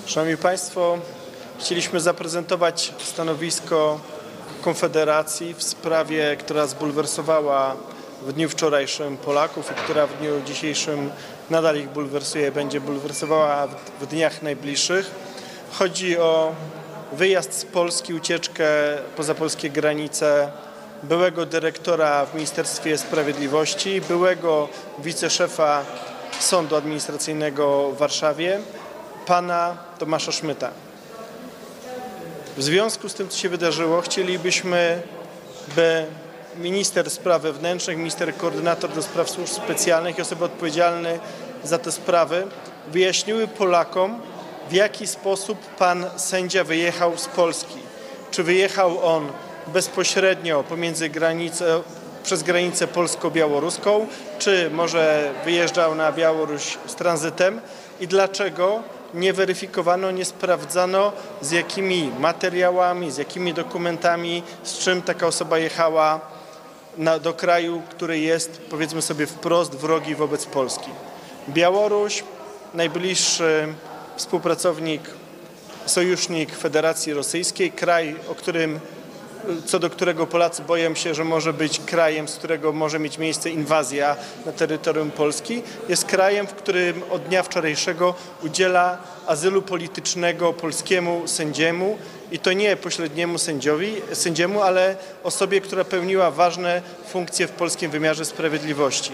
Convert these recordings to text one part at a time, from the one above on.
Szanowni Państwo, chcieliśmy zaprezentować stanowisko Konfederacji w sprawie, która zbulwersowała w dniu wczorajszym Polaków i która w dniu dzisiejszym nadal ich bulwersuje, będzie bulwersowała w dniach najbliższych. Chodzi o wyjazd z Polski, ucieczkę poza polskie granice byłego dyrektora w Ministerstwie Sprawiedliwości, byłego wiceszefa Sądu Administracyjnego w Warszawie, pana Tomasza Szmyta. W związku z tym, co się wydarzyło, chcielibyśmy, by minister spraw wewnętrznych, minister koordynator do spraw służb specjalnych i osoby odpowiedzialne za te sprawy wyjaśniły Polakom, w jaki sposób pan sędzia wyjechał z Polski. Czy wyjechał on bezpośrednio przez granicę polsko-białoruską, czy może wyjeżdżał na Białoruś z tranzytem i dlaczego nie weryfikowano, nie sprawdzano, z jakimi materiałami, z jakimi dokumentami, z czym taka osoba jechała do kraju, który jest, powiedzmy sobie wprost, wrogi wobec Polski. Białoruś, najbliższy współpracownik, sojusznik Federacji Rosyjskiej, kraj, co do którego Polacy boją się, że może być krajem, z którego może mieć miejsce inwazja na terytorium Polski, jest krajem, w którym od dnia wczorajszego udziela azylu politycznego polskiemu sędziemu i to nie pośredniemu sędziemu, ale osobie, która pełniła ważne funkcje w polskim wymiarze sprawiedliwości.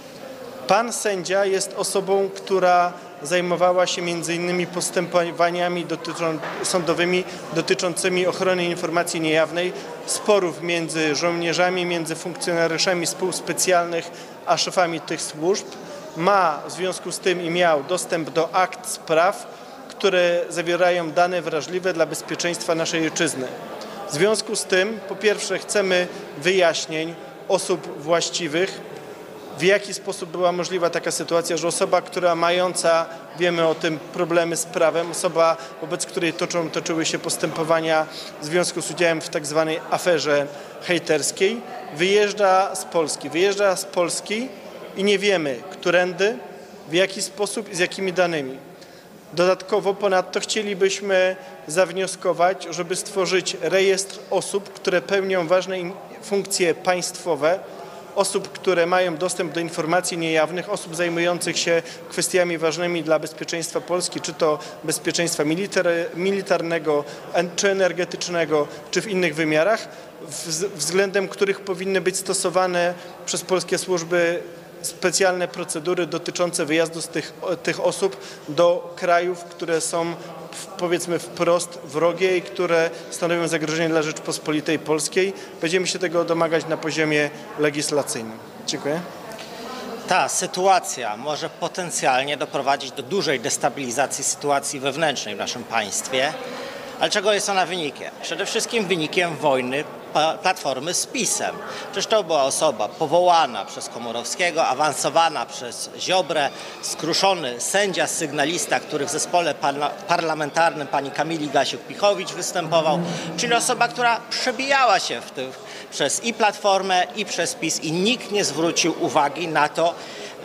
Pan sędzia jest osobą, która zajmowała się m.in. postępowaniami sądowymi dotyczącymi ochrony informacji niejawnej, sporów między żołnierzami, między funkcjonariuszami spół specjalnych a szefami tych służb. Ma w związku z tym i miał dostęp do akt spraw, które zawierają dane wrażliwe dla bezpieczeństwa naszej ojczyzny. W związku z tym, po pierwsze, chcemy wyjaśnień osób właściwych, w jaki sposób była możliwa taka sytuacja, że osoba, która mająca, wiemy o tym, problemy z prawem, osoba, wobec której toczyły się postępowania w związku z udziałem w tak zwanej aferze hejterskiej, wyjeżdża z Polski i nie wiemy, którędy, w jaki sposób i z jakimi danymi. Dodatkowo ponadto chcielibyśmy zawnioskować, żeby stworzyć rejestr osób, które pełnią ważne funkcje państwowe, osób, które mają dostęp do informacji niejawnych, osób zajmujących się kwestiami ważnymi dla bezpieczeństwa Polski, czy to bezpieczeństwa militarnego, czy energetycznego, czy w innych wymiarach, względem których powinny być stosowane przez polskie służby specjalne procedury dotyczące wyjazdu z tych osób do krajów, które są, powiedzmy, wprost wrogie i które stanowią zagrożenie dla Rzeczypospolitej Polskiej. Będziemy się tego domagać na poziomie legislacyjnym. Dziękuję. Ta sytuacja może potencjalnie doprowadzić do dużej destabilizacji sytuacji wewnętrznej w naszym państwie. Ale czego jest ona wynikiem? Przede wszystkim wynikiem wojny Platformy z PiS-em. Przecież to była osoba powołana przez Komorowskiego, awansowana przez Ziobrę, skruszony sędzia, sygnalista, który w zespole parlamentarnym pani Kamili Gasiuk-Pihowicz występował, czyli osoba, która przebijała się przez i Platformę, i przez PiS i nikt nie zwrócił uwagi na to,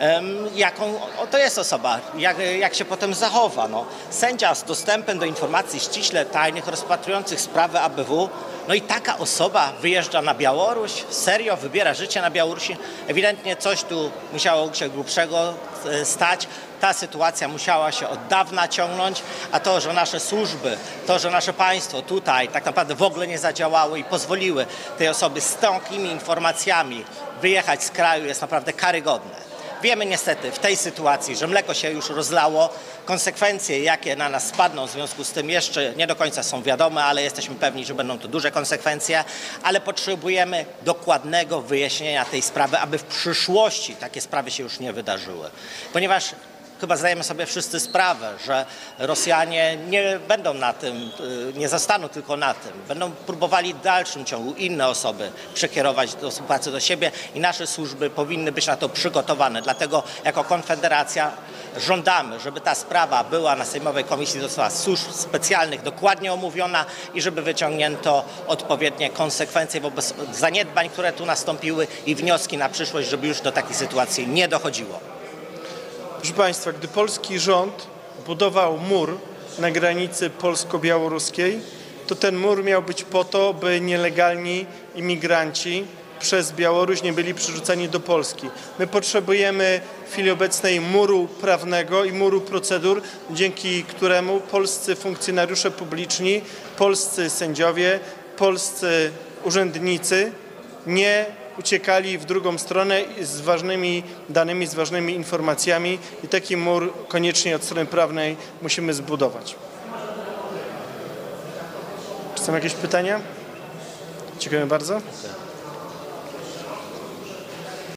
jaką to jest osoba, jak się potem zachowa. No, sędzia z dostępem do informacji ściśle tajnych, rozpatrujących sprawy ABW, no i taka osoba wyjeżdża na Białoruś, serio wybiera życie na Białorusi. Ewidentnie coś tu musiało się grubszego stać. Ta sytuacja musiała się od dawna ciągnąć, a to, że nasze służby, to, że nasze państwo tutaj tak naprawdę w ogóle nie zadziałały i pozwoliły tej osobie z takimi informacjami wyjechać z kraju, jest naprawdę karygodne. Wiemy niestety w tej sytuacji, że mleko się już rozlało. Konsekwencje, jakie na nas spadną w związku z tym, jeszcze nie do końca są wiadome, ale jesteśmy pewni, że będą to duże konsekwencje, ale potrzebujemy dokładnego wyjaśnienia tej sprawy, aby w przyszłości takie sprawy się już nie wydarzyły. Ponieważ chyba zdajemy sobie wszyscy sprawę, że Rosjanie nie będą na tym, nie zostaną tylko na tym. Będą próbowali w dalszym ciągu inne osoby przekierować do współpracy do siebie i nasze służby powinny być na to przygotowane. Dlatego jako Konfederacja żądamy, żeby ta sprawa była na Sejmowej Komisji do Spraw Służb Specjalnych dokładnie omówiona i żeby wyciągnięto odpowiednie konsekwencje wobec zaniedbań, które tu nastąpiły i wnioski na przyszłość, żeby już do takiej sytuacji nie dochodziło. Proszę Państwa, gdy polski rząd budował mur na granicy polsko-białoruskiej, to ten mur miał być po to, by nielegalni imigranci przez Białoruś nie byli przerzucani do Polski. My potrzebujemy w chwili obecnej muru prawnego i muru procedur, dzięki któremu polscy funkcjonariusze publiczni, polscy sędziowie, polscy urzędnicy nie uciekali w drugą stronę z ważnymi danymi, z ważnymi informacjami i taki mur koniecznie od strony prawnej musimy zbudować. Czy są jakieś pytania? Dziękuję bardzo.